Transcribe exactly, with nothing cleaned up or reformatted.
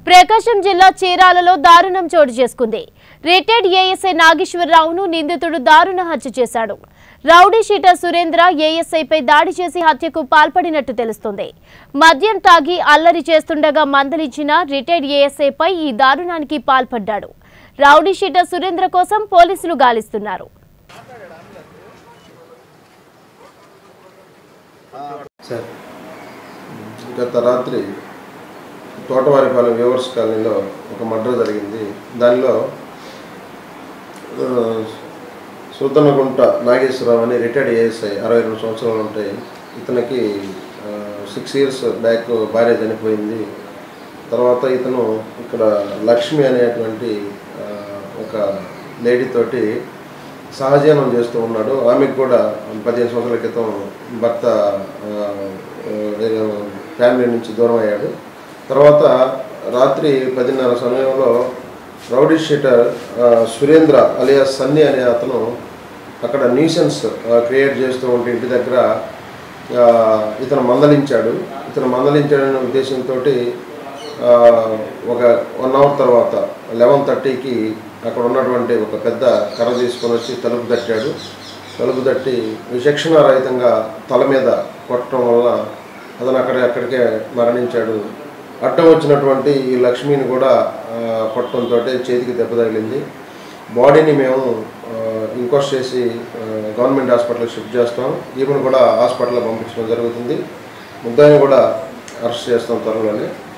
ప్రకాశం జిల్లా చీరాలలో దారుణం చోటు చేసుకుంది. రిటైర్డ్ ఏఎస్ఐ నాగేశ్వరరావును నిందితుడు దారుణ హత్య చేశాడు. రౌడీ షీటర్ సురేంద్ర ఏఎస్ఐపై దాడి చేసి హత్యకు పాల్పడినట్టు తెలుస్తుంది. మద్యం తాగి అల్లరి చేస్తుండగా మందలించిన రిటైర్డ్ ఏఎస్ఐపై ఈ దారుణానికి పాల్పడ్డాడు. రౌడీ షీటర్ సురేంద్ర కోసం పోలీసులు గాలిస్తున్నారు. గత రాత్రి తోటవారిపాలెం వ్యూవర్స్ కాలనీలో ఒక మర్డర్ జరిగింది. దానిలో సుద్దనగుంట నాగేశ్వరరావు అని రిటైర్డ్ ఏఎస్ఐ అరవై రెండు సంవత్సరాలు ఉంటాయి. ఇతనికి సిక్స్ ఇయర్స్ బ్యాక్ భార్య చనిపోయింది. తర్వాత ఇతను ఇక్కడ లక్ష్మి అనేటువంటి ఒక లేడీతోటి సహజీవనం చేస్తూ ఉన్నాడు. ఆమెకు కూడా పదిహేను సంవత్సరాల క్రితం భర్త ఫ్యామిలీ నుంచి దూరం అయ్యాడు. తర్వాత రాత్రి పదిన్నర సమయంలో rowdy sheeter Surendra alias Sunny అనే అతను అక్కడ న్యూసెన్స్ క్రియేట్ చేస్తూ ఉంటే ఇంటి దగ్గర ఇతను మందలించాడు. ఇతను మందలించాడనే ఉద్దేశంతో ఒక వన్ అవర్ తర్వాత లెవెన్ థర్టీకి అక్కడ ఉన్నటువంటి ఒక పెద్ద కర్ర తీసుకొని వచ్చి తలుపు తట్టాడు. తలుపు తట్టి విచక్షణారహితంగా తల మీద కొట్టడం వల్ల అతను అక్కడ అక్కడికే మరణించాడు. అడ్డం వచ్చినటువంటి ఈ లక్ష్మిని కూడా కొట్టడంతో చేతికి దెబ్బ తగిలింది. బాడీని మేము ఇంక్వెస్ట్ చేసి గవర్నమెంట్ హాస్పిటల్కి షిఫ్ట్ చేస్తాం. ఈమెను కూడా హాస్పిటల్లో పంపించడం జరుగుతుంది. ముద్దాయిని కూడా అరెస్ట్ చేస్తాం త్వరలోనే.